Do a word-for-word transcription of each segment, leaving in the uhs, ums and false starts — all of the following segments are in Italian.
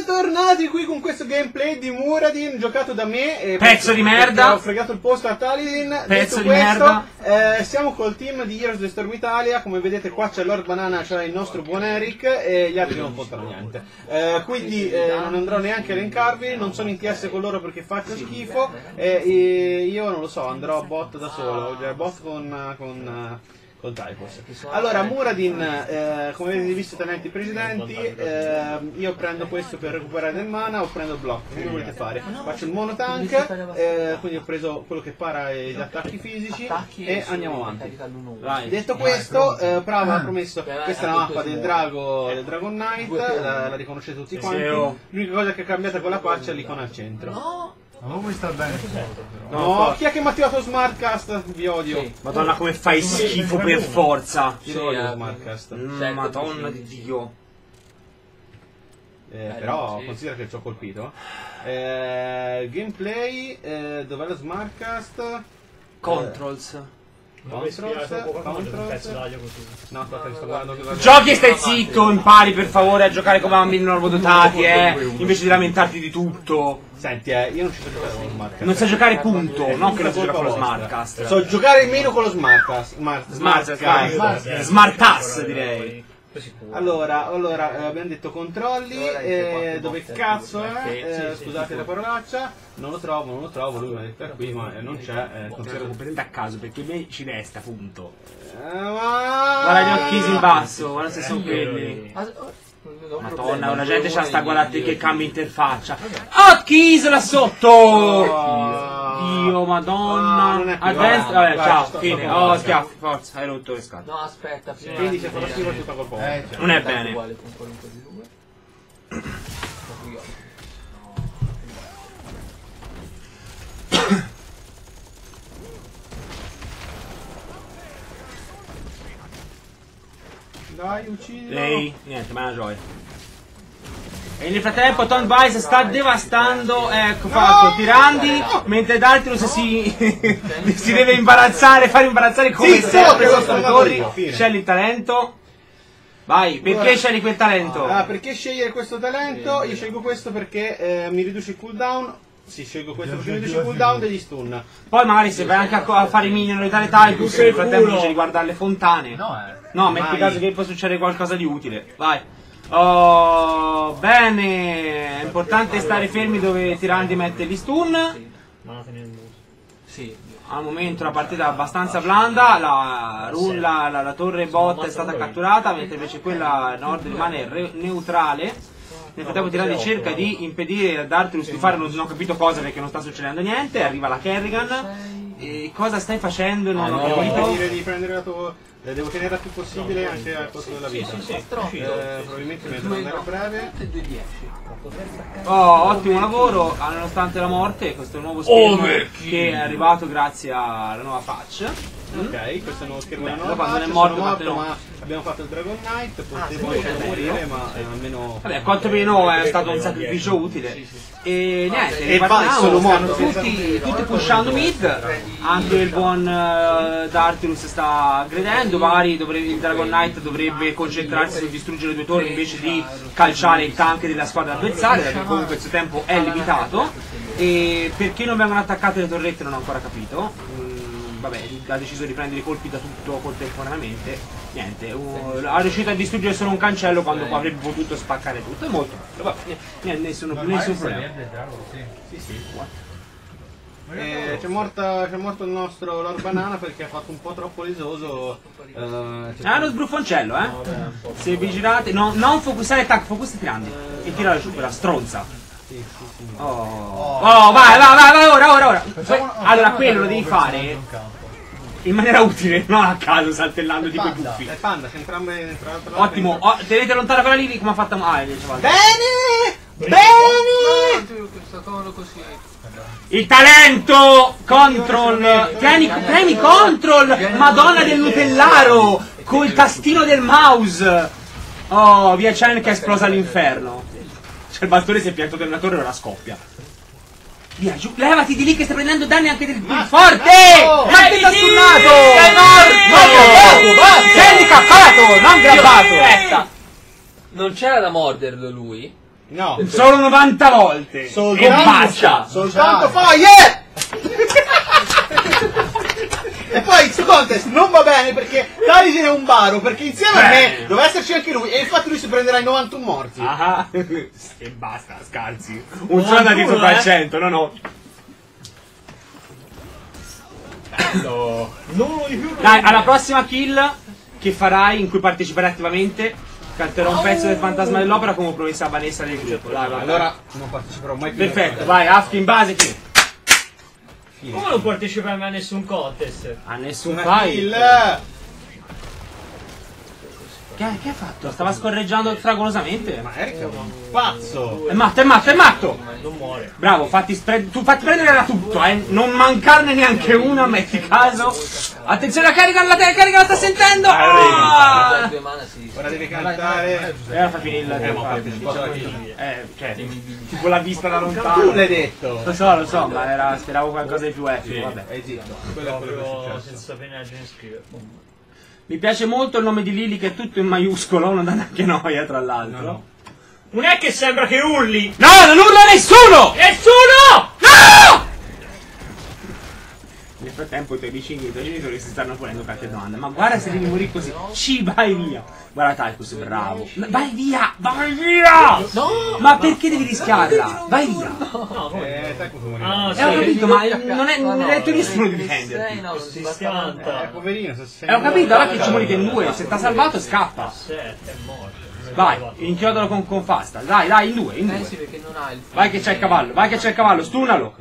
Bentornati qui con questo gameplay di Muradin giocato da me e pezzo di merda. Ho fregato il posto a Talidin. Pezzo Detto di questo, merda. eh, siamo col team di Heroes of the Storm Italia. Come vedete qua c'è Lord Banana, c'è il nostro buon Eric e gli altri non portano niente. Eh, quindi eh, non andrò neanche a elencarvi, non sono in T S con loro perché faccio schifo e, e io non lo so, andrò a bot da solo, cioè bot con... con con Typos. Allora, Muradin, eh, come avete visto talenti precedenti, eh, io prendo questo per recuperare del mana o prendo il blocco, come volete fare? Faccio il monotank, eh, quindi ho preso quello che para gli attacchi fisici e andiamo avanti. Detto questo, eh, Prava ha promesso, questa è la mappa del drago, del Dragon Knight, la, la riconoscete tutti quanti, l'unica cosa che è cambiata con la faccia è l'icona al centro. Ma come sta bene? No, chi è che mi ha attivato Smartcast? Vi odio. Sì. Madonna come fai schifo per forza. Io non odio Smartcast. Mm, Madonna di Dio. Eh, però considera che ci ho colpito. Eh, gameplay, eh, dov'è lo Smartcast? Controls. Controls, Controls. No, aspetta, mi sto guardando che Giochi e stai zitto, impari per favore a giocare come bambini normodotati, eh, invece di lamentarti di tutto. Senti, eh, io non ci so giocare con lo Smartcast. Non sai giocare punto, non che non sai giocare con lo Smartcast. So giocare meno con lo Smartcast. Smart, Smartcast. Smartass direi. Allora, allora eh, abbiamo detto controlli, eh, dove cazzo è? Eh, scusate la parolaccia, non lo trovo, non lo trovo, lui mi ha detto è qui, ma eh, non c'è. Eh, considero completamente a caso perché me ci resta, punto. Eh, ma... Guarda gli occhi in basso, guarda se sono quelli. Madonna, la gente c'ha sta guardate che cambia interfaccia. Hotkeys là sotto! Dio, madonna. Advanced, vabbè, ciao, fine. Oh, schiaffi, forza, hai rotto le scatole. No, aspetta, quindi se farò schifo tutta colpa. Eh, non è bene. Uguale con qualunque di due. Dai, uccidilo. Ehi, niente, ma è una gioia. E nel frattempo Tom Vice sta devastando, ecco fatto, Tirandi, no! Mentre Dartilus si, si deve imbarazzare, fare imbarazzare come sì, sempre so, sotto le torri. Scegli il talento. Vai, perché allora, scegli quel talento? Ah, perché scegliere questo talento? Io scelgo questo perché eh, mi riduce il cooldown. Sì, scelgo questo perché mi riduce il cooldown degli stun. Poi magari se vai anche a, a fare i minion e tale Typus, nel frattempo invece di guardare le fontane. No, eh. No, metti caso che può succedere qualcosa di utile. Vai. Oh, bene. È importante stare fermi dove Tirandi mette gli stun. Sì. Al momento la partita è abbastanza blanda, la, la, la, la torre bot è stata catturata, mentre invece quella nord rimane re, neutrale. Nel frattempo Tirandi cerca di impedire a Dartilus di fare, non, non ho capito cosa perché non sta succedendo niente, arriva la Kerrigan. E cosa stai facendo? Non ah, ho no, capito. Devo di prendere la tua... Devo tenere il più possibile anche al costo della vita. Sì, sì, sì. Eh, probabilmente mi devo andare a breve. Oh, ottimo lavoro, nonostante la morte, questo è il nuovo schermo che è arrivato grazie alla nuova patch. Ok, questo è il nuovo schermo della nuova patch. Non è morto, morto, no. Ma abbiamo fatto il Dragon Knight, potevo ah, sì, morire, ma eh, almeno... Vabbè, quanto meno è stato un sacrificio utile. E niente, e ripartiamo, stanno tutti, tutti pushando mid, anche il buon uh, Dartilus sta aggredendo, magari dovrebbe, il Dragon Knight dovrebbe concentrarsi su distruggere due torri invece di calciare il tank della squadra avversaria, perché comunque il suo tempo è limitato. E perché non vengono attaccate le torrette non ho ancora capito. Mm, vabbè, ha deciso di prendere i colpi da tutto contemporaneamente. Niente, uh, ha riuscito a distruggere solo un cancello quando avrebbe potuto spaccare tutto. È molto bello, vabbè, niente, nessuno, nessun problema. Sì, sì. Eh, c'è morto il nostro Lord Banana perché ha fatto un po' troppo lesoso. Eh, ah, lo sbruffoncello, eh? Se vi girate, no, non focusare attack, focus Tirandi e tirare giù quella stronza. Sì, sì, sì. Oh, oh, vai, vai, vai, vai, ora, ora, ora. Allora, quello lo devi fare in maniera utile, non a caso saltellando tipo i puffi. È panda, se entrambe. Ottimo, oh, tenete lontana quella lì come ha fatto. Ah, bene! Bene! Il talento! Control! Tieni, premi control! Madonna del Nutellaro! Col tastino del mouse! Oh, via Chen che è esplosa all'inferno. Cioè il bastone si è piantato nella torre e ora scoppia. Via, giù, levati di lì che stai prendendo danni anche del più forte! Ma ti sei stunnato! Sei morto! Sei handicappato, non grabbato! Non c'era da morderlo lui? No. Solo novanta volte. Soltanto, e basta. Soltanto fire! E poi il suo contest non va bene perché Talijin è un baro, perché insieme a me doveva esserci anche lui e infatti lui si prenderà i novantuno morti. Ah, e basta, scarsi. Un solo andato sopra il cento, no no. No. No, Dai, alla prossima kill che farai, in cui parteciperai attivamente, canterò un pezzo del Fantasma dell'Opera come promessa a Vanessa del gruppo. Dai, vai, Allora non parteciperò mai più. perfetto, vai, Afki in base chi? come non partecipa mai a nessun contest? A nessun Una fai. kill. Che, che ha fatto? Stava scorreggiando fragolosamente. Ma Eric è un pazzo. È matto, è matto, è matto! Non muore. Bravo, fatti, spre- tu fatti prendere da tutto, eh! Non mancarne neanche una, metti caso! Attenzione, la carica, la te- carica la sta sentendo! Ah! Ora devi cantare. E ora fa finire il Eh, ma tempo. partecipa. Eh, cioè, tipo la vista da Tu lontano. l'hai detto. Lo so, lo so, ma era, speravo qualcosa di più epico, vabbè. Hai zitto. Quello è quello che è Proprio successo. senza pena né scrivere. Mi piace molto il nome di Lily che è tutto in maiuscolo, non dà neanche noia tra l'altro. No, no. Non è che sembra che urli! No, non urla nessuno! Nessuno! No! Nel frattempo i tuoi vicini e i tuoi genitori si stanno ponendo qualche domanda. Ma guarda se devi morire così. Ci vai via. Guarda Tychus, bravo. No, vai via! Vai via! No! Ma perché devi rischiarla? Vai via! No, come? Eh, sai cosa morire. Ah, sì. Eh, ho capito, ma non è, non è detto nessuno di difenderti. Si schianta. Eh, poverino, se sei. Eh, ho capito, allora che ci morite in due. Se t'ha salvato scappa. Sette, è morto. Vai, inchiodalo con, con fasta. Dai, dai, in due, in Eh sì, due. perché non ha il Vai che c'è il cavallo, vai che c'è il cavallo, stunalo.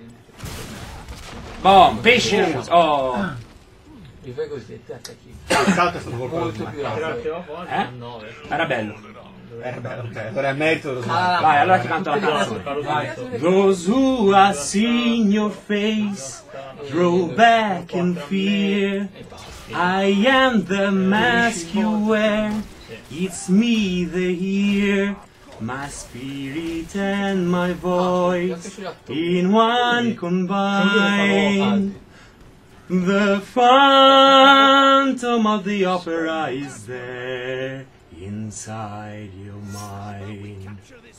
Boom, pesce. Oh. Gli fai così e ti attacchi. Il salto è stato colpa Molto più Però rapido. tiro fuori, Eh? un nove. Era bello. Eh, beh, ok, allora è merito dello sbaglio. Ah, Vai, allora ti canto la Parlo canzone. tutto. Those who have seen your face draw back in fear. I am the mask you wear. It's me they hear. My spirit and my voice in one combined. The phantom of the opera is there inside your mind.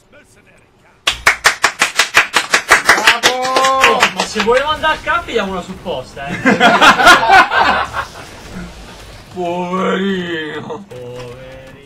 Bravo! Ma se vogliamo andare a campi diamo una supposta, eh. Poverino. Poverino.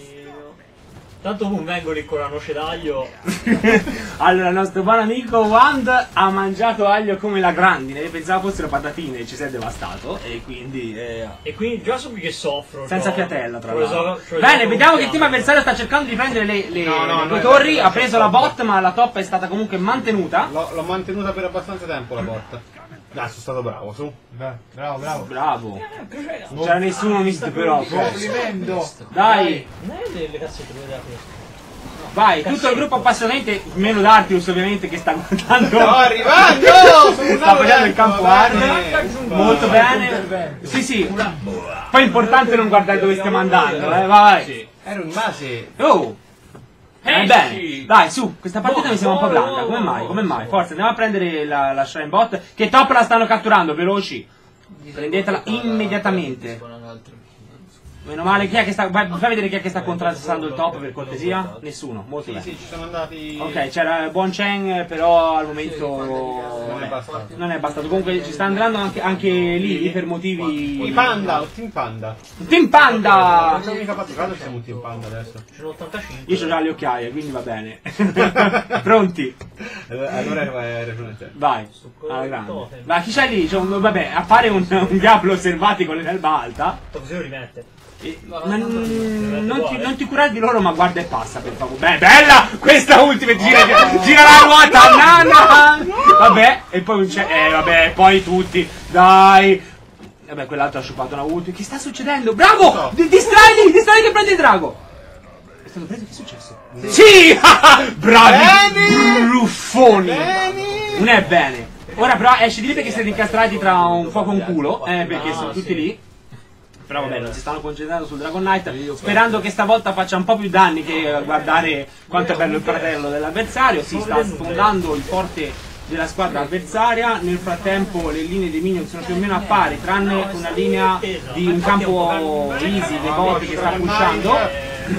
Tanto non vengo lì con la noce d'aglio. Allora, il nostro buon amico Wand ha mangiato aglio come la grandine. Pensavo fossero patatine, ci si è devastato. E quindi. Eh, E quindi già so che soffro. senza cioè, fiatella, tra ce lo l'altro. so- ce lo Bene, so vediamo con che team fiamme. avversario sta cercando di prendere le, le, No, no, le due no, torri. no, Ha no, preso no, la no. bot, ma la top è stata comunque mantenuta. L'ho, l'ho mantenuta per abbastanza tempo la porta. Dai, sono stato bravo, su. Bravo, bravo. Bravo. Non c'era nessuno misto però. Complimento. Dai. Non è le, le cassette quelle da questo. Vai, tutto il gruppo appassionatamente, meno Dartius ovviamente che sta guardando. Sto arrivando! Sono Sta facendo il campo hard. bene. Molto bene. Sì, sì. Poi è importante non guardare dove stiamo andando, eh. Vai. Ero in base. Oh! Eh, bene, dai, su, questa partita mi sembra un po' blanda. Come mai? Come mai? Forza, andiamo a prendere la, la Shrine Bot. Che top la stanno catturando, veloci. Prendetela immediatamente. Meno male, chi è che sta. Vai, fai vedere chi è che sta contrastando il top per cortesia? Nessuno, molto Sì, bene. sì, ci sono andati. Ok, c'era Buon Cheng, però al momento Non è bastato. non è bastato. Comunque ci sta andando anche, anche lì per motivi. I panda, o Team Panda. Team Panda! Non abbiamo mica fatto caso che siamo un Team Panda adesso. Ce n'ho ottantacinque. Io ho già le occhiaie, quindi va bene. Pronti? Allora hai ragione te. Vai, alla grande. Vai, chi c'è lì? C'è un- vabbè, appare un, un diavolo selvatico nell'alba alta. Così lo rimette. E- non, non ti, non ti curare di loro, ma guarda e passa, per favore. Beh, bella! Questa ultima gira, gira la ruota! Nana! Vabbè, e poi c'è. Eh, vabbè, poi tutti. Dai! Vabbè, quell'altro ha sciupato una ultima. Che sta succedendo? Bravo! Di- Distrai distrai che prende il drago! È stato preso? Che è successo? Sì! Bravi! Bene! Ruffoni! Bene! Non è bene. Ora però esce di lì perché siete incastrati tra un fuoco e un culo. Eh, perché sono tutti lì. Però vabbè, non si stanno concentrando sul Dragon Knight, sperando che stavolta faccia un po' più danni che guardare quanto è bello il fratello dell'avversario. Si sta sfondando il forte della squadra avversaria. Nel frattempo le linee dei minion sono più o meno a pari, tranne una linea di un campo easy dei bot che sta pushando.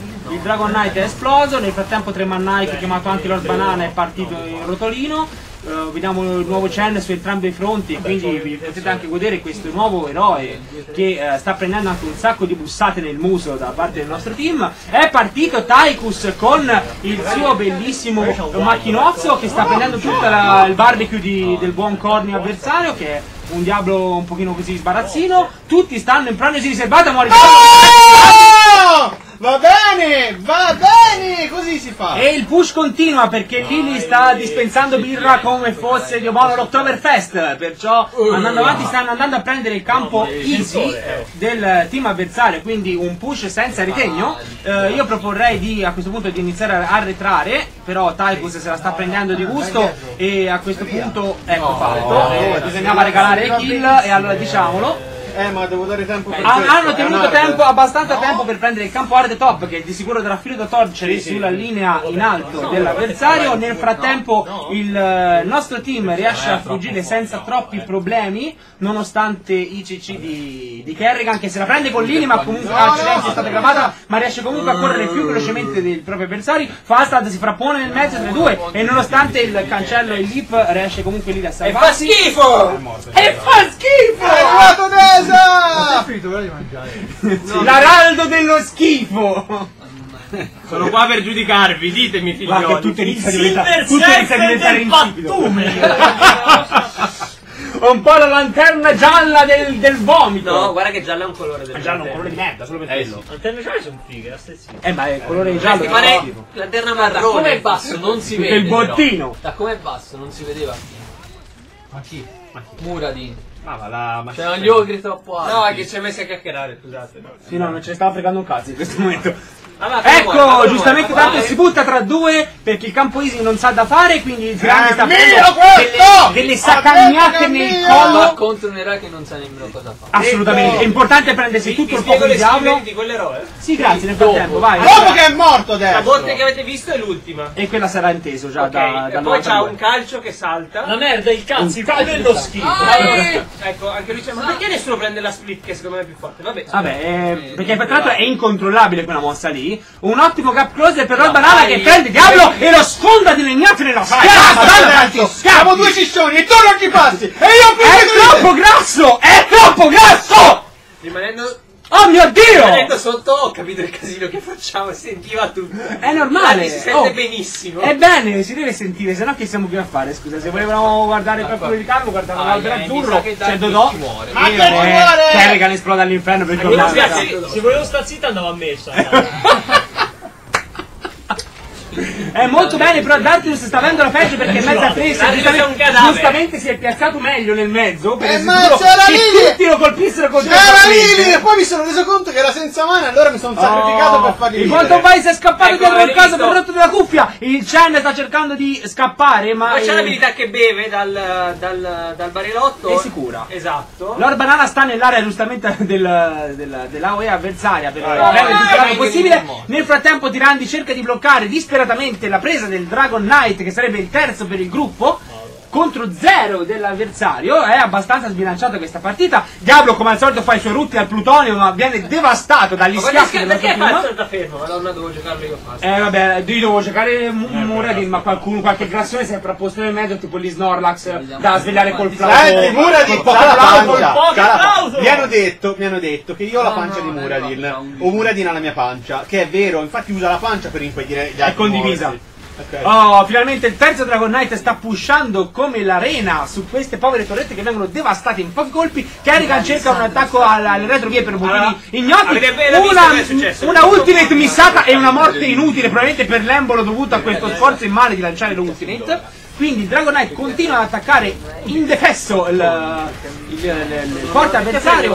Il Dragon Knight è esploso, nel frattempo tre man Knight, chiamato anche Lord Banana, è partito in rotolino. Uh, vediamo il nuovo Chen su entrambi i fronti, quindi vi potete anche godere questo nuovo eroe che uh, sta prendendo anche un sacco di bussate nel muso da parte del nostro team. È partito Tychus con il suo bellissimo macchinozzo che sta prendendo tutto la, il barbecue di, del buon Corny avversario, che è un diavolo un pochino così sbarazzino. Tutti stanno in prognosi riservata, muore. Oh! Va bene, va bene, così si fa. E il push continua perché Lily sta dispensando birra come fosse di Obama l'Oktoberfest, perciò andando avanti stanno andando a prendere il campo easy del team avversario, quindi un push senza ritegno. Eh, io proporrei di a questo punto di iniziare a arretrare, però Tychus se la sta prendendo di gusto e a questo punto ecco fatto. Eh, bisognava regalare il kill e allora diciamolo. Eh, ma devo dare tempo per Han- questo. hanno tenuto tempo, abbastanza tempo per prendere il campo hard top, che di sicuro darà filo da torcere sulla linea in alto dell'avversario. Nel frattempo il eh, nostro team riesce a fuggire senza troppi problemi, nonostante i C C di, di Kerrigan, che se la prende con Lily, ma comunque accidenti è stata gravata, ma riesce comunque a correre più velocemente dei propri avversari. Fastad si frappone nel mezzo tra i due, e nonostante il cancello e il leap riesce comunque lì a salvarsi. E fa schifo! E fa schifo! È arrivato Desa! È finito però di mangiare. L'araldo dello schifo! Sono qua per giudicarvi, ditemi Guarda che figlioli. tutto inizia a diventare, tutto inizia a diventare insipido. Un po' la lanterna gialla del, del vomito. No, guarda che giallo è un colore del È giallo, un colore di merda, solo per quello. Antenne gialle sono fighe, la stessa. Eh, ma è il colore giallo. Ti è pare schifo. lanterna marrone. Come è basso non si Tutto vede. il bottino. però. Da come è basso non si vedeva. Ma chi? Muradin. Ah, ma la... Ma Cioè, gli ogri troppo alti. No, è che ci hai messo a chiacchierare, scusate. Sì, no, non ce ne stava fregando un cazzo in questo momento. Allora, fai Ecco, muore, fai giustamente muore, tanto vai. si butta tra due perché il campo easy non sa da fare, quindi il grande sta mio prendendo questo! delle, delle sacagnate nel mio! Va collo. contro un eroe che non sa nemmeno cosa fa. Assolutamente, è importante prendersi tutto il spiego fuoco di le diavolo. skill di quell'eroe. Sì, grazie, nel frattempo, vai. Dopo che è morto La adesso! botte che avete visto è l'ultima. E quella sarà inteso già Ok, da, e da poi c'ha un calcio che salta. La merda, il cazzo, il caldo dello schifo. Ecco, anche lui dice, ma perché nessuno prende la split che secondo me è più forte? Vabbè. Vabbè, eh, perché tra l'altro è incontrollabile quella mossa lì. Un ottimo cap closer per Lord Banana che prende Diablo e lo sfonda di legnate nella schiena. Siamo due ciccioni e tu non ci passi! E io È troppo grasso! È troppo grasso! Rimanendo, Oh mio Dio! rimanendo sotto, ho capito il casino che facciamo, sentiva tutto. È normale. Dani si sente Oh. benissimo. Ebbene, si deve sentire, sennò che siamo qui a fare? Scusa, se volevamo guardare qualcuno di calmo, guardavamo l'albero azzurro, c'è Dodò. Ma E che muore! Kerrigan esplode all'inferno perché Volevo ormai- sta zitta- se volevo sta zitta andava a messa. È molto bene, però Darkness sta avendo la peggio perché è mezza presa. Darkness è un Giustamente, cadavere. giustamente si è piazzato meglio nel mezzo. Per Eh, essere ma sicuro c'era che Lily! tutti lo colpissero con C'era Lily! E poi mi sono reso conto che era senza mano e allora mi sono sacrificato per fargli Il vivere. Quantum Vice è scappato Ecco, dietro il avete caso visto? per rotto della cuffia. Il Chen sta cercando di scappare, ma Poi c'è eh, l'abilità che beve dal, dal, dal barilotto. è sicura. Esatto. Lord Banana sta nell'area giustamente del, del, dell'A O E avversaria per Vai. prendere tutto il danno Vai, possibile. vai, vai. Nel frattempo Tirandi cerca di bloccare disperatamente la presa del Dragon Knight, che sarebbe il terzo per il gruppo, contro zero dell'avversario. È abbastanza sbilanciata questa partita. Diablo come al solito fa i suoi rutti al plutonio, ma viene devastato dagli Ma guarda schiaffi che- del perché nostro fa team. sta fermo? Madonna, devo giocarlo io fast. Eh vabbè, io devo giocare Muradin, ma qualcuno, qualche grassone si è proposto nel mezzo, tipo gli Snorlax, da svegliare col flauto. Senti, Muradin, col c'ha la flauto, pancia! col c'ha la flauto! pa- Mi hanno detto, mi hanno detto che io ho la No, pancia no, di no, Muradin, no, no, o Muradin ha la mia pancia, che è vero, infatti usa la pancia per impedire gli altri condivisa. muoversi. Ok. Oh, finalmente il terzo Dragon Knight sta pushando come l'arena su queste povere torrette che vengono devastate in pochi colpi. Kerrigan cerca un attacco alle, alle retrovie per motivi Allora, ignoti. avete appena visto Una, che è successo? una ultimate missata e una morte inutile, probabilmente per l'embolo dovuto a questo sforzo immane di lanciare l'ultimate. Quindi il Dragon Knight continua ad attaccare indefesso il, il, il, il, il forte avversario.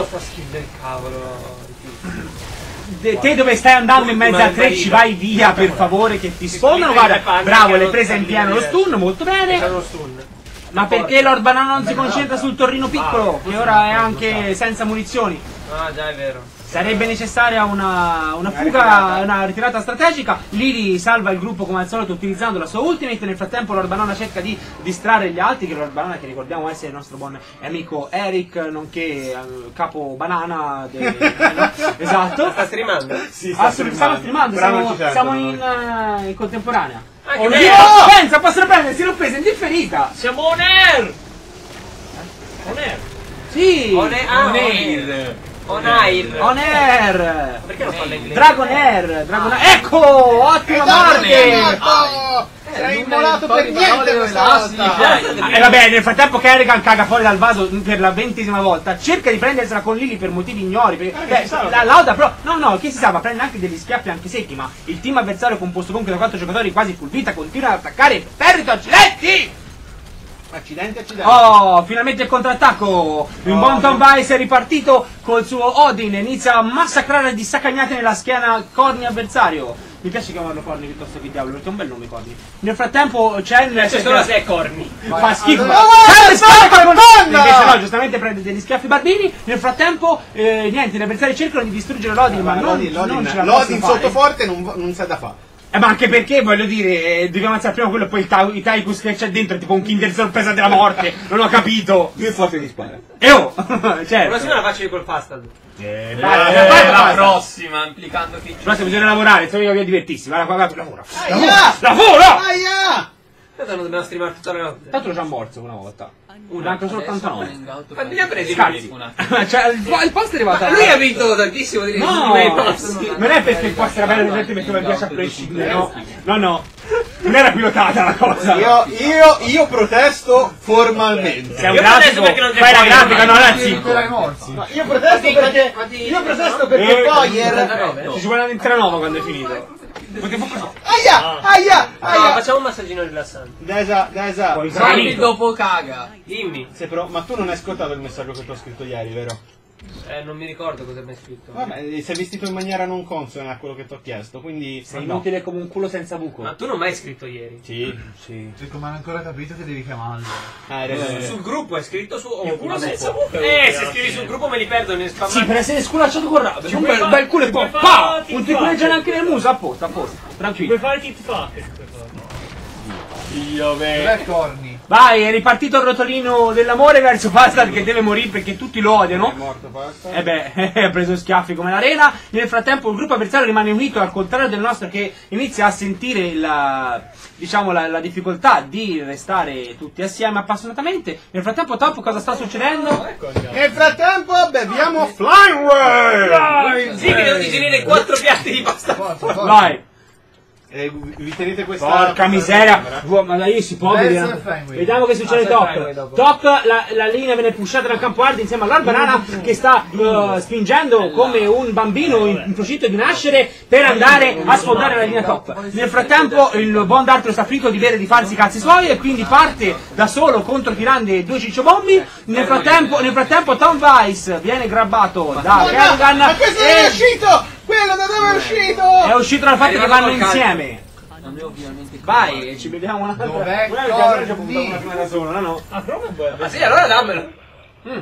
De- te dove stai andando in mezzo a tre ci vai via per favore che ti sfondano. Guarda, bravo, l'hai presa in pieno lo stun, molto bene. C'è uno stun. Ma perché Lord Banana non si concentra sul torrino piccolo, che ora è anche senza munizioni? Ah, già è vero. Sarebbe necessaria una, una fuga, una ritirata strategica. Lily salva il gruppo come al solito utilizzando la sua ultimate. Nel frattempo Lord Banana cerca di distrarre gli altri, che Lord Banana, che ricordiamo essere il nostro buon amico Eric, nonché eh, capo banana de... no, esatto. Sta streamando? Sì, Ah, stiamo streamando, siamo, siamo in, uh, in contemporanea. Ah, che Oddio, bello! pensa, possono prendersi l'ho presa in differita. Siamo on air! On air! Sì, On air. Ah, on on air. On air. On air. Perché non parla inglese? Dragon Air, Dragon Air. Ecco, ottima parte. Sei immolato per niente questa volta! E vabbè, nel frattempo Kerrigan caga fuori dal vaso per la ventesima volta, cerca di prendersela con Lily per motivi ignori, perché, beh, la, Lauda però, no no, chi si salva, prende anche degli schiaffi anche secchi, ma il team avversario composto comunque da quattro giocatori quasi full vita continua ad attaccare il perito, accidenti! Accidenti, accidenti! Oh, finalmente il contrattacco! Il Oh, buon Tom Vice è ripartito col suo Odin, inizia a massacrare di saccagnate nella schiena Corny avversario. Mi piace chiamarlo Corny piuttosto che Diavolo, perché è un bel nome Corny. Nel frattempo c'è C'è solo se è corni. fa schifo. allora- C'è le spalle con le Madonna! Invece no, giustamente prende degli schiaffi barbini. Nel frattempo, eh, niente, gli avversari cercano di distruggere l'Odin, ma non, L'Odin, non l'Odin, ce la l'Odin possono fare. sottoforte non, non sa da fare. Eh, ma anche perché, voglio dire, eh, dobbiamo ammazzare prima quello e poi il, ta- i Tychus che c'è dentro, è tipo un Kinder sorpresa della morte. Non ho capito. Più forte di spara. E oh, La certo. prossima la faccio io col Fastad. Eh, Eh, vai, vai, la vai, vai. prossima, implicando che Prossimo bisogna lavorare, se no io divertirsi. Guarda, guarda, lavora. Aia! Lavora! Aia! Tanto non dobbiamo streamare tutta la notte. Tanto l'ho già morso una volta. Una, anche solo ottantanove. Quanti li ha presi? Scarsi. Cioè, il, il post è arrivato. Ma lui ha vinto tantissimo di No, nei posti. non è perché il post era bello, perché metteva il ghiaccio a prescindere, no? No, no. Non era pilotata la cosa. Io, io, io protesto formalmente. Sei un Io protesto grafico, perché non c'è fai la poi- grafica, non è Te zitto. l'hai morsi. No, io protesto perché. Io protesto perché Eh, Poyer. Ci ci vuole un'intera nuova quando è finito. Perché fu così. Aia! Aia! No, Aia! facciamo un massaggino rilassante. Desa, Desa. Poi- Sani dopo caga. Dimmi. Se però, ma tu non hai ascoltato il messaggio che ti ho scritto ieri, vero? Eh, non mi ricordo cosa mi hai scritto. Vabbè, sei vestito in maniera non consona a quello che ti ho chiesto, quindi. Sei no. inutile come un culo senza buco. Ma tu non mi hai scritto ieri. Sì, sì. Ecco, ma non ho ancora capito che devi chiamarlo. Ah, hai ragione. Sul gruppo hai scritto su. Il culo vabbè. senza buco. Eh, se scrivi sul gruppo me li perdo ne spammo. Sì, per essere sculacciato con rabbia. Un puoi bel, fa- bel culo e ci poi puoi pa! fare Un tic-tac. tripuleggiare anche nel muso, a posto, a posto. Puoi Tranquillo. fare tit fuck. Io Dov'è Corny? Vai, è ripartito il rotolino dell'amore verso Bastard che deve morire perché tutti lo È odiano. morto, basta. E beh, ha preso schiaffi come l'arena. Nel frattempo il gruppo avversario rimane unito, al contrario del nostro che inizia a sentire la, diciamo, la, la difficoltà di restare tutti assieme appassionatamente. Nel frattempo Top cosa sta succedendo? Nel frattempo beviamo Flyway! Sì, che devo digerire quattro piatti di pasta. Vai! Eh, vi tenete questa. Porca miseria! Uo, ma dai, si può Verso vedere. il Fenway. Vediamo che succede Ah, sai Fenway Top. dopo. Top, la, la linea viene pushata dal campo hard insieme all'Al Banana che sta uh, spingendo come un bambino in, in procinto di nascere per andare a sfondare la linea Top. Nel frattempo il buon Dartro sta finito di bere e di farsi i cazzi suoi e quindi parte da solo contro tirande e due cicciobombi. Nel frattempo, nel frattempo Tom Vice viene grabbato da Kerrigan Ma questo non è e uscito! Quello da dove è uscito? è uscito dal fatto che arrivato vanno col calcio. insieme. Non è ovviamente Vai, e ci beviamo un'altra. Dov'è Una già già Corny? puntato una prima da solo, no no. Ah, però è buono. Ah sì, allora dammelo. Mm.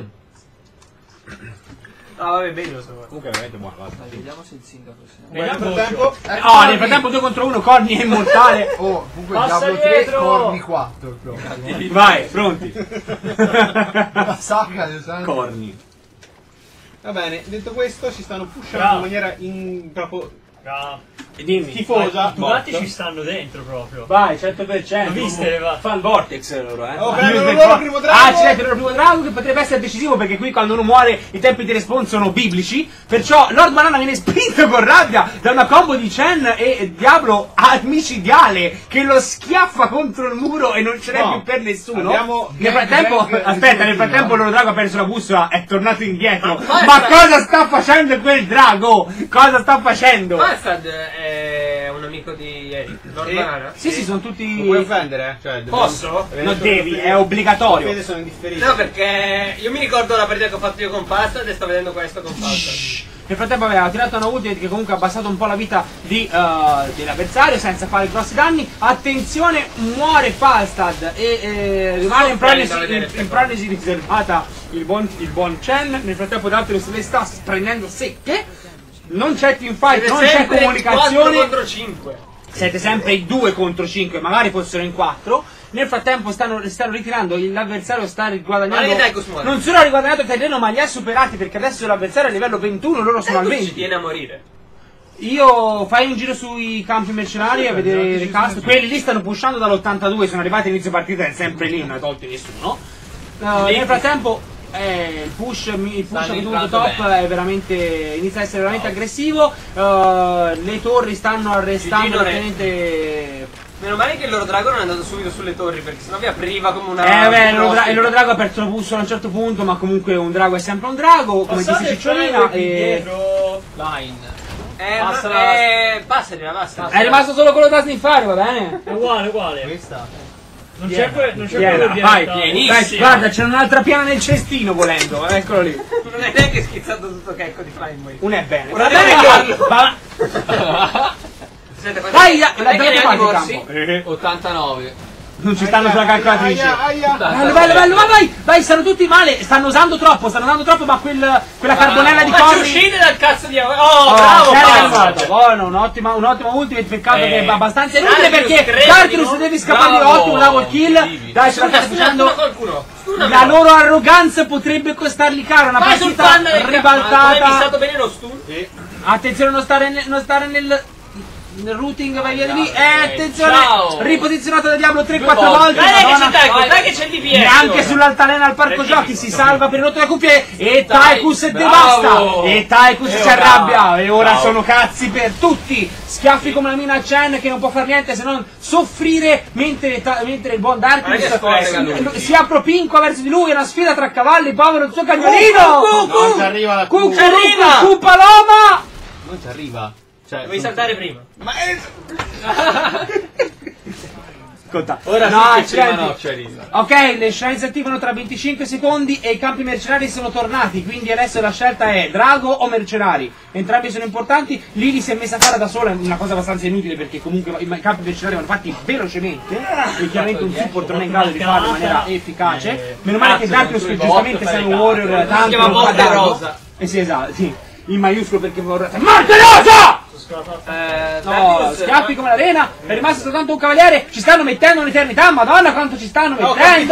Ah, vabbè, bene lo so. Comunque è veramente buono, basta. Dai, vediamo se il sindaco si Nel frattempo. Oh, nel frattempo due contro uno, Corny è immortale. Oh, comunque Passa Diablo tre, dietro! Corny quattro proprio. Vai, pronti. Sacca, lo sai? Corny. Va bene, detto questo, si stanno pushando Bravo. in maniera in, proprio Ah, Dimmi. tifosa. i dati ci stanno dentro proprio. Vai, cento per cento. L'ho viste, va. Fa il vortex loro, eh. Oh, Ma prendono lui il loro fa- primo drago. Ah, accidenti, il loro primo drago che potrebbe essere decisivo perché qui quando uno muore i tempi di respawn sono biblici. Perciò Lord Banana viene spinto con rabbia da una combo di Chen e Diablo micidiale che lo schiaffa contro il muro e non ce n'è No, più per nessuno. abbiamo- Nel frattempo, gang aspetta, nel risolutivo. frattempo il loro drago ha perso la bussola, è tornato indietro. Ma Ma basta. cosa sta facendo quel drago? Cosa sta facendo? Bastard è un amico di Eric. Lord Sì. Banana. Sì, sì, sono Non tutti. puoi offendere, eh? Cioè, dobbiamo- Posso? Non devi, è obbligatorio. Fede sono indifferiti. No, perché io mi ricordo la partita che ho fatto io con Bastard e sto vedendo questo con Bastard. Nel frattempo aveva tirato una ultimate che comunque ha abbassato un po' la vita di, uh, dell'avversario senza fare grossi danni. Attenzione, muore Falstad e eh, rimane in prognosi, in, in prognosi riservata il buon, il buon Chen. Nel frattempo Dartilus le sta prendendo secche. Non c'è teamfight, non c'è comunicazione. quattro contro cinque. Siete sempre i due contro cinque, magari fossero in quattro. Nel frattempo stanno, stanno ritirando, l'avversario sta riguadagnando. Non solo ha riguadagnato terreno, ma li ha superati perché adesso l'avversario è a livello ventuno, loro sono al venti. Ci viene a morire. Io fai un giro sui campi mercenari a vedere le cast. Quelli lì stanno pushando dall'ottantadue, sono arrivati all'inizio partita, è sempre lì, non hai tolti nessuno. Uh, nel frattempo eh, il push, il push venuto top bene. È veramente, inizia a essere veramente no. aggressivo. Uh, le torri stanno arrestando praticamente. Meno male che il loro drago non è andato subito sulle torri, perché sennò vi apriva come una. Eh beh, il loro, dra il loro drago ha aperto la push a un certo punto, ma comunque un drago è sempre un drago, come dice Cicciolina. E. Line. Eh, passa, ma, eh, passa, passa. È rimasto solo quello da sniffare, va bene? È uguale, uguale. Questa. Non c'è que quello di vai, vai, guarda, c'è un'altra piana nel cestino volendo, eccolo lì. Non è neanche schizzato tutto checco di Flyboy. Un è bene. Un è bene, va. Vai, dall'altra parte del campo. ottantanove. Non ci stanno sulla calcolatrice. Aia, aia. Bello, bello, bello, vai, vai, vai, stanno tutti male, stanno usando troppo, stanno usando troppo, ma quel, quella carbonella di corri. Ma corri. uscite dal cazzo di. Oh, oh bravo, bravo. Buono, un'ottima, un'ottima ultimate, peccato eh, che è abbastanza inutile perché Dartilus devi scappare di ottimo, double kill. Dai, ce la stai facendo. La loro arroganza potrebbe costargli caro, una vai partita ribaltata. Hai visto bene lo stun? Sì. Attenzione a non stare, ne, non stare nel. Nel routing vai via di lì. Eh, attenzione! Ciao. Riposizionato da Diablo tre quattro volte. Dai che c'è Taiko, dai che c'è il D P S. Neanche sull'altalena al parco giochi si salva per il rotto delle cuffie. E Tychus devasta. E Tychus si arrabbia. E ora sono cazzi per tutti. Schiaffi come la mina Chen che non può fare niente se non soffrire mentre, mentre il buon Darkus si appropinqua verso di lui. È una sfida tra cavalli, povero il suo cagnolino. Non ci arriva la Cu Cu Paloma. Non ci arriva. Cioè, devi saltare prima. Ma è. Conta. Ora no, sì, prima no, cioè ok, le shrine si attivano tra venticinque secondi e i campi mercenari sono tornati, quindi adesso la scelta è drago o mercenari. Entrambi sono importanti. Lili si è messa a fare da sola, una cosa abbastanza inutile perché comunque i campi mercenari vanno fatti velocemente e chiaramente un support non è in grado di farlo in maniera efficace. Meno male che Darkus giustamente sei un warrior tanto si chiama Morte Rosa. Eh sì, esatto, sì. In maiuscolo perché vorrei. Morte Rosa! Eh, no, schiaffi come l'arena, è rimasto soltanto un cavaliere, ci stanno mettendo un'eternità, madonna quanto ci stanno mettendo!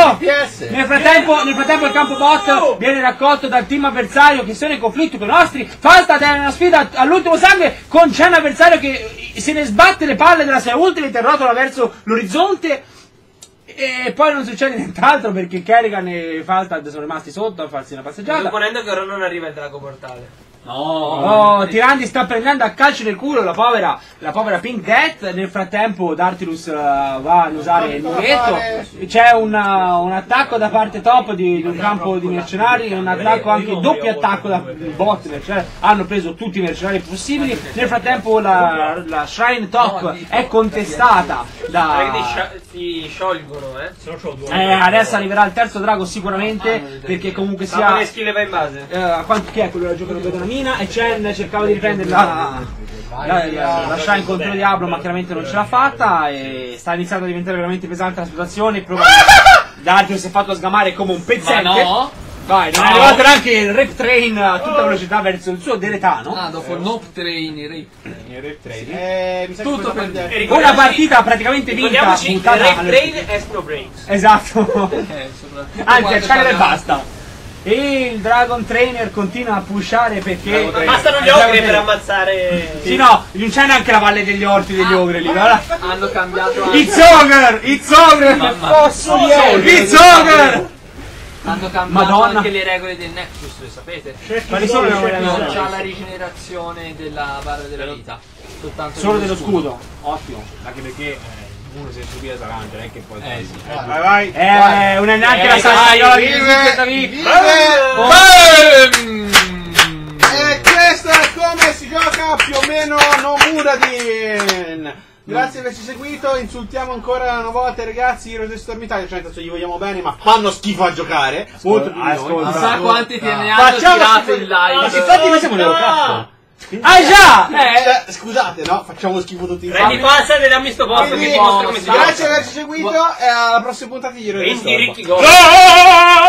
Nel frattempo, nel frattempo il campo bot viene raccolto dal team avversario che sono in conflitto con i nostri. Falstad è una sfida all'ultimo sangue con c'è un avversario che se ne sbatte le palle della sua ultima e rotola verso l'orizzonte. E poi non succede nient'altro perché Kerrigan e Falstad sono rimasti sotto a farsi una passeggiata. Supponendo che ora non arriva il drago portale. No, oh, Tirandi sta prendendo a calci nel culo la povera, la povera Pink Death. Nel frattempo Dartilus uh, va ad usare il muretto. C'è un, uh, un attacco da parte top di, di un campo di mercenari, un attacco anche doppio attacco da bot mercenari. Hanno preso tutti i mercenari possibili. Nel frattempo la, la shrine top è contestata da. Si sciolgono, eh? eh adesso arriverà il terzo drago sicuramente perché comunque sia. Ma le skill va in base. Uh, quanto chi è quello che gioca non vedo una mina e Chen cercava di riprendere la, la, la, la shrine contro Diablo ma chiaramente non ce l'ha fatta e sta iniziando a diventare veramente pesante la situazione. Dartilus si è fatto sgamare come un pezzente. Ma no? Vai, non è arrivato neanche il Rip Train a tutta velocità verso il suo deretano. Ah, dopo il Nope Train, il Rip. Il Rip Train. Eh, mi sa tutto per te. Una partita praticamente vinta. Il Rip Train è Snow Breaks. Esatto. Eh, anzi, acciaio e basta. E il Dragon Trainer continua a pushare perché. Bastano gli ogri per ammazzare. Sì, no, non c'è neanche la valle degli orti degli ogri lì. Allora. Hanno cambiato anche. It's over! It's over! Posso dire? It's over! Hanno cambiato Madonna. anche le regole del Nexus, le sapete? Quali sono le regole? Non c'ha la rigenerazione della barra della vita. Soltanto solo dello scudo. Ottimo. Anche perché. Uno se subita sarà non è che poi. Eh sì. Vai, vai. Eh, non è neanche la salsaiola di vive. vive. E questa è come si gioca più o meno no Muradin. Grazie per averci seguito, insultiamo ancora una volta ragazzi, Heroes of the Storm Italia, cioè gli vogliamo bene ma fanno schifo a giocare, molto più di noi. Chissà quanti te ne hanno Facciamo tirato schifo- in live. Infatti noi siamo l'Eurocup. Ah già! Eh! Cioè, scusate, no? Facciamo schifo tutti Prendi insieme. passa e dammi sto posto Quindi, che mostra come si grazie gioca. per averci seguito e alla prossima puntata di Heroes of the Prendi Storm. Ricky Go.